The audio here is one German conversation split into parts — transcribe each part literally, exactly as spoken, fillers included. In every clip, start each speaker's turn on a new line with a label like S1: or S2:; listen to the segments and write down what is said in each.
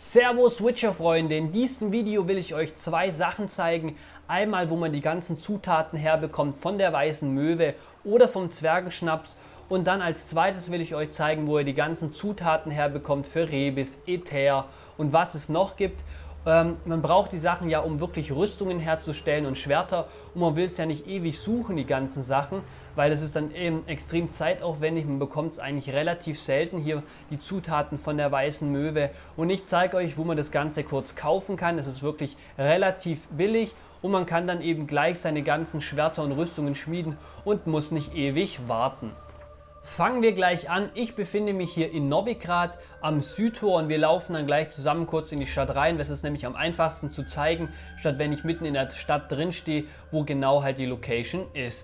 S1: Servus Witcher-Freunde, in diesem Video will ich euch zwei Sachen zeigen. Einmal, wo man die ganzen Zutaten herbekommt von der Weißen Möwe oder vom Zwergenschnaps. Und dann als zweites will ich euch zeigen, wo ihr die ganzen Zutaten herbekommt für Rebis, Äther und was es noch gibt. Ähm, man braucht die Sachen ja, um wirklich Rüstungen herzustellen und Schwerter. Und man will es ja nicht ewig suchen, die ganzen Sachen, weil das ist dann eben extrem zeitaufwendig. Man bekommt es eigentlich relativ selten hier, die Zutaten von der Weißen Möwe. Und ich zeige euch, wo man das Ganze kurz kaufen kann. Es ist wirklich relativ billig. Und man kann dann eben gleich seine ganzen Schwerter und Rüstungen schmieden und muss nicht ewig warten. Fangen wir gleich an. Ich befinde mich hier in Novigrad am Südtor und wir laufen dann gleich zusammen kurz in die Stadt rein. Das ist nämlich am einfachsten zu zeigen, statt wenn ich mitten in der Stadt drin stehe, wo genau halt die Location ist.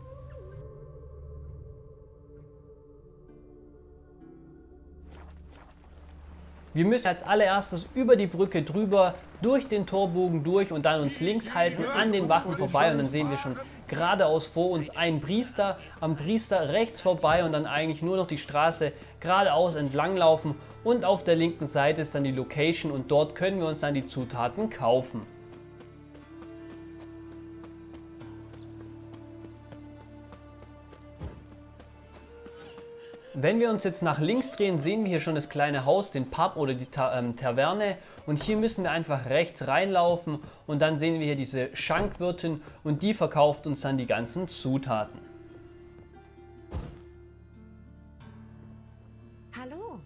S1: Wir müssen als allererstes über die Brücke drüber, durch den Torbogen durch und dann uns links halten, an den Wachen vorbei und dann sehen wir schon geradeaus vor uns einen Priester, am Priester rechts vorbei und dann eigentlich nur noch die Straße geradeaus entlang laufen und auf der linken Seite ist dann die Location und dort können wir uns dann die Zutaten kaufen. Wenn wir uns jetzt nach links drehen, sehen wir hier schon das kleine Haus, den Pub oder die Ta ähm, Taverne. Und hier müssen wir einfach rechts reinlaufen und dann sehen wir hier diese Schankwirtin und die verkauft uns dann die ganzen Zutaten.
S2: Hallo.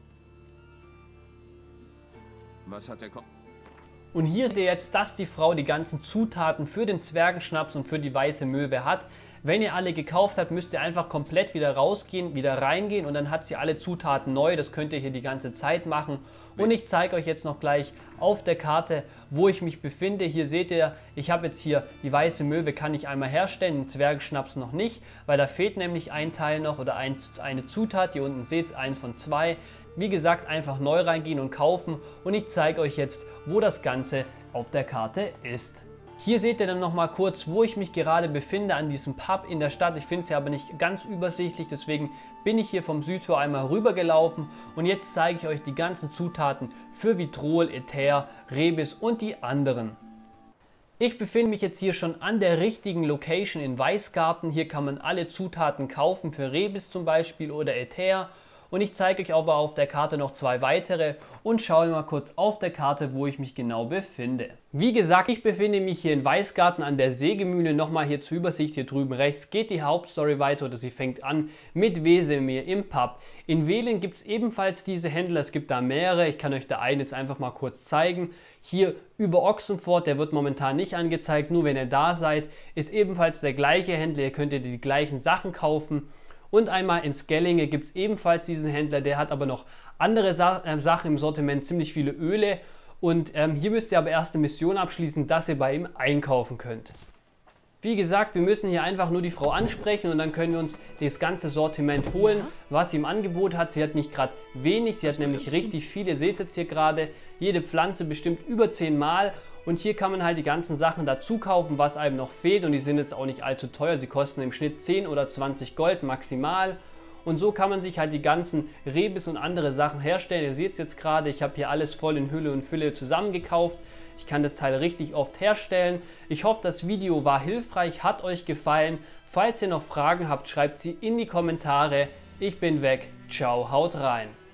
S3: Was hat der Ko
S1: Und hier seht ihr jetzt, dass die Frau die ganzen Zutaten für den Zwergenschnaps und für die Weiße Möwe hat. Wenn ihr alle gekauft habt, müsst ihr einfach komplett wieder rausgehen, wieder reingehen und dann hat sie alle Zutaten neu. Das könnt ihr hier die ganze Zeit machen. Und ich zeige euch jetzt noch gleich auf der Karte, wo ich mich befinde. Hier seht ihr, ich habe jetzt hier die Weiße Möwe, kann ich einmal herstellen, den Zwergenschnaps noch nicht, weil da fehlt nämlich ein Teil noch oder ein, eine Zutat. Hier unten seht ihr eins von zwei. Wie gesagt, einfach neu reingehen und kaufen und ich zeige euch jetzt, wo das Ganze auf der Karte ist. Hier seht ihr dann noch mal kurz, wo ich mich gerade befinde an diesem Pub in der Stadt. Ich finde es ja aber nicht ganz übersichtlich, deswegen bin ich hier vom Südtor einmal rüber gelaufen und jetzt zeige ich euch die ganzen Zutaten für Vitrol, Äther, Rebis und die anderen. Ich befinde mich jetzt hier schon an der richtigen Location in Weißgarten. Hier kann man alle Zutaten kaufen für Rebis zum Beispiel oder Äther. Und ich zeige euch aber auf der Karte noch zwei weitere und schaue mal kurz auf der Karte, wo ich mich genau befinde. Wie gesagt, ich befinde mich hier in Weißgarten an der Sägemühle. Nochmal hier zur Übersicht, hier drüben rechts geht die Hauptstory weiter oder sie fängt an mit Wesemir im Pub. In Velen gibt es ebenfalls diese Händler, es gibt da mehrere. Ich kann euch da einen jetzt einfach mal kurz zeigen. Hier über Ochsenfurt, der wird momentan nicht angezeigt, nur wenn ihr da seid, ist ebenfalls der gleiche Händler. Ihr könnt ihr die gleichen Sachen kaufen. Und einmal in Skellinge gibt es ebenfalls diesen Händler, der hat aber noch andere Sa äh, Sachen im Sortiment, ziemlich viele Öle. Und ähm, hier müsst ihr aber erst eine Mission abschließen, dass ihr bei ihm einkaufen könnt. Wie gesagt, wir müssen hier einfach nur die Frau ansprechen und dann können wir uns das ganze Sortiment holen, was sie im Angebot hat. Sie hat nicht gerade wenig, sie hat nämlich richtig viele, seht ihr jetzt hier gerade, jede Pflanze bestimmt über zehn Mal. Und hier kann man halt die ganzen Sachen dazu kaufen, was einem noch fehlt und die sind jetzt auch nicht allzu teuer. Sie kosten im Schnitt zehn oder zwanzig Gold maximal. Und so kann man sich halt die ganzen Rebis und andere Sachen herstellen. Ihr seht es jetzt gerade, ich habe hier alles voll in Hülle und Fülle zusammengekauft. Ich kann das Teil richtig oft herstellen. Ich hoffe, das Video war hilfreich, hat euch gefallen. Falls ihr noch Fragen habt, schreibt sie in die Kommentare. Ich bin weg. Ciao, haut rein.